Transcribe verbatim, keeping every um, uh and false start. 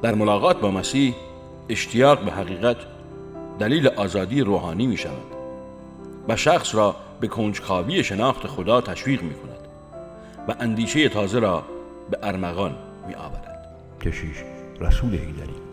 در ملاقات با مسیح اشتیاق به حقیقت دلیل آزادی روحانی می شود و شخص را به کنجکاوی شناخت خدا تشویق می کند و اندیشه تازه را به ارمغان می آورد. کشیش رسول حیدری.